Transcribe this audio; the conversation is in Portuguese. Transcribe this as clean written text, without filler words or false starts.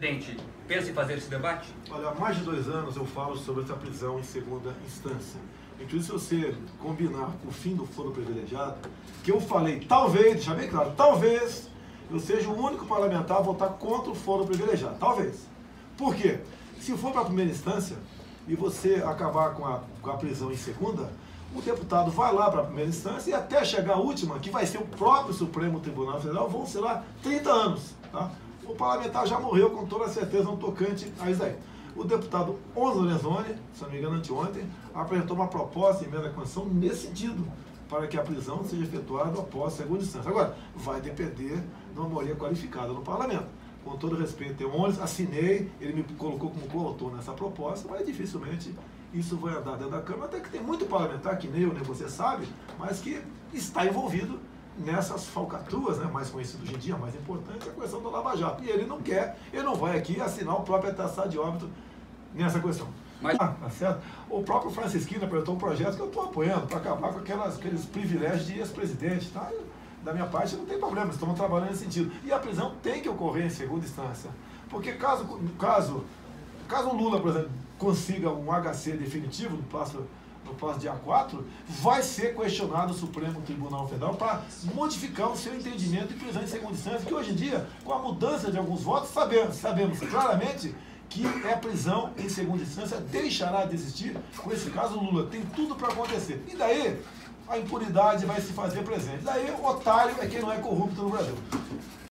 Presidente, pensa em fazer esse debate? Olha, há mais de 2 anos eu falo sobre essa prisão em segunda instância. Inclusive, se você combinar com o fim do foro privilegiado, que eu falei, talvez, deixa bem claro, talvez eu seja o único parlamentar a votar contra o foro privilegiado. Talvez. Por quê? Se for para a primeira instância e você acabar com a prisão em segunda, o deputado vai lá para a primeira instância e até chegar à última, que vai ser o próprio Supremo Tribunal Federal, vão ser lá 30 anos. Tá? O parlamentar já morreu com toda certeza no tocante a isso aí. O deputado Onzo Lorenzoni, se não me engano anteontem, apresentou uma proposta em emenda à Constituição nesse sentido, para que a prisão seja efetuada após a segunda instância. Agora, vai depender de uma maioria qualificada no parlamento. Com todo respeito, eu assinei, ele me colocou como coautor nessa proposta, mas dificilmente isso vai andar dentro da Câmara, até que tem muito parlamentar, que nem eu, nem você sabe, mas que está envolvido nessas falcatruas, né, mais conhecido hoje em dia, mais importante, é a questão do Lava Jato. E ele não quer, ele não vai aqui assinar o próprio atestado de óbito nessa questão. Mas... tá certo? O próprio Francisquinho apresentou um projeto que eu estou apoiando para acabar com aqueles privilégios de ex-presidente. Tá? Da minha parte não tem problema, estamos trabalhando nesse sentido. E a prisão tem que ocorrer em segunda instância. Porque caso o Lula, por exemplo, consiga um HC definitivo no próximo dia 4, vai ser questionado o Supremo Tribunal Federal para modificar o seu entendimento de prisão em segunda instância, que hoje em dia, com a mudança de alguns votos, sabemos claramente que a prisão em segunda instância deixará de existir. Com esse caso, o Lula tem tudo para acontecer. E daí, a impunidade vai se fazer presente. Daí, o otário é quem não é corrupto no Brasil.